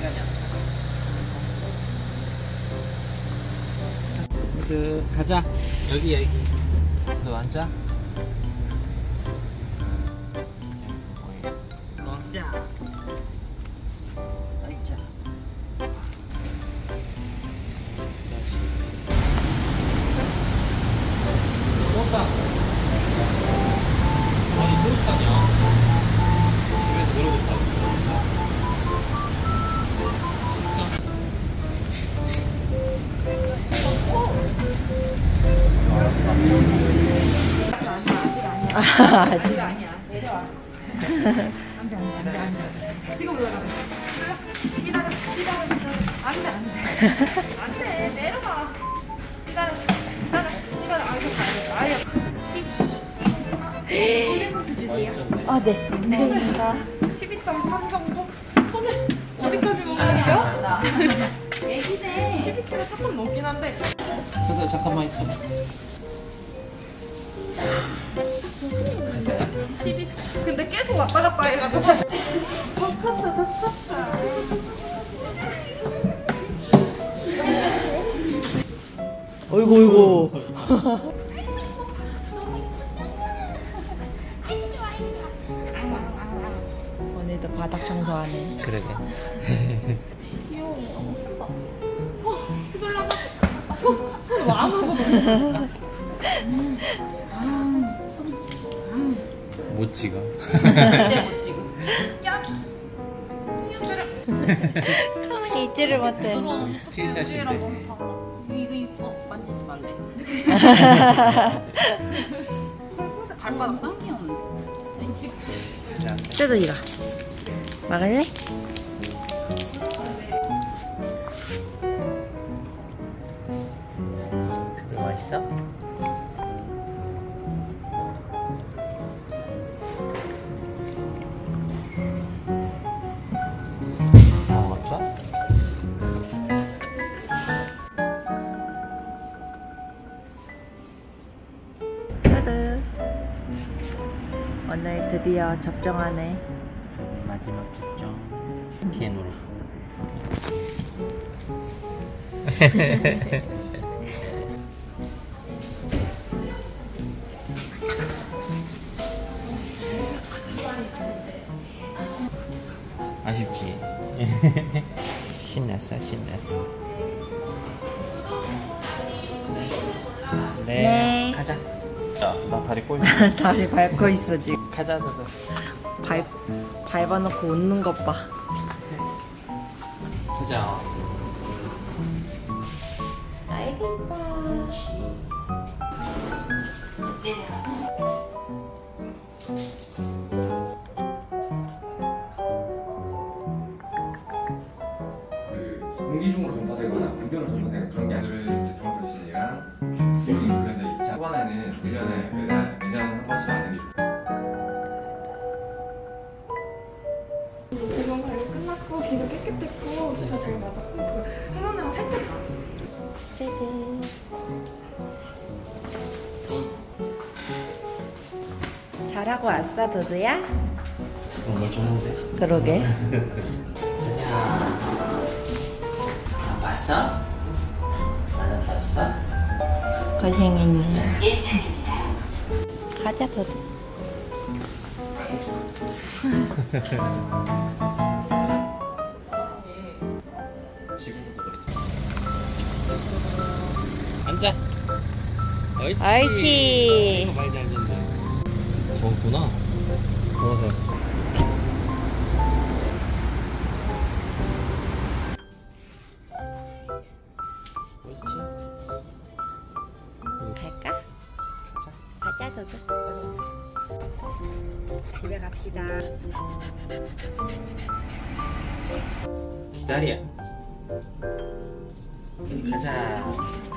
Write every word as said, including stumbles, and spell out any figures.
시간이 왔어. 그 가자. 여기 여기. 너 앉아. 먹자. 앉아. 토스타. 아니 토스타냐? 집에서 그러고 있어. 아직 아니야. 내려와. 안돼 안돼 안돼 안돼. 지금 올라가. 기다려 기다려 기다려. 안돼 안돼. 안돼 내려가. 기다려 기다려 기다려. 아이고 가야겠다. 아유. 손해보드 주세요. 아 네. 감사합니다. 십이 점 삼 정도? 손을 어디까지 먹었는데요? 애기네. 십이 킬로그램 조금 넘긴 한데. 저도 잠깐만 있어. 십이 근데 계속 왔다 갔다 해가지고 더 컸다 더 컸다. 어이구 어이구. 오늘도 바닥 청소하네. 그러게. 귀여워. 어, 이걸로 손손 와무고. 못 찍어. 절대 못 찍어. 여기. 기다려. 가만히 있지를 못해. 스틸샷인데. 이거 이거 만지지 말래. 발바닥 짱 귀여운데. 뜯어지가. 막을래? 그거 맛있어? 다 먹었어? 뜯어. 오늘 드디어 접종하네. 마지막 접종. 캔으로. 아쉽지? 신났어 신났어. 네, 네. 가자. 자, 나 다리 꼬여. 다리 밟고 있어 지금. 가자 너도. 밟 밟아놓고 웃는 것 봐. 가자. 아이고 이뻐. 공기중으로 전파되거나 불변으로 전파되는 그런 게 아니라 정확하신이랑 이 차 후반에는 일 년에 매달 매년 한 번씩 하는 게 이번 관리 끝났고 귀도 깨끗했고 주사 잘 맞았고 그 항원이랑 살짝 나왔어. 떼떼. 잘하고 왔어 두두야? 정말 좋은데? 그러게. 야, 안 봤어? 안 봤어? 고생했네. 가자 두두. 집에서도 그랬잖아. 앉아. 옳지. 옳지. 말 잘 듣네. 더웠구나. 더워서. 갈까? 가자 두두. 집에 갑시다. 기다려. 가자.